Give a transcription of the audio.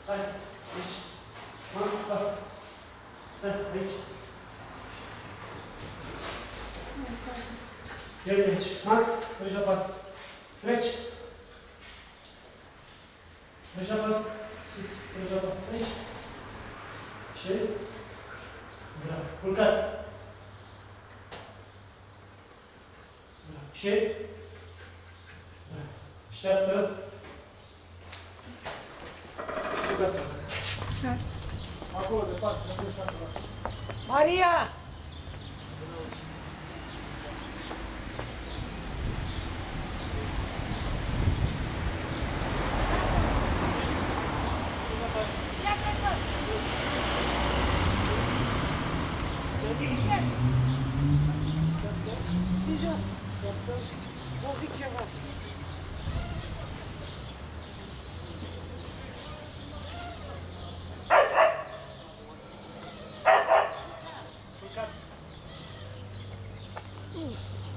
Hai, aici. Max, pas. Stai, aici. Iar aici. Max, treci la pas. Treci. Treci la pas. Sus, treci la pas. Aici. Șezi. Bravo. Culcat. Bravo. Șezi. Bravo. Așteaptă. Culcat. Acolo, departe, să pleci acolo. Maria! Să zic ceva. Culcat.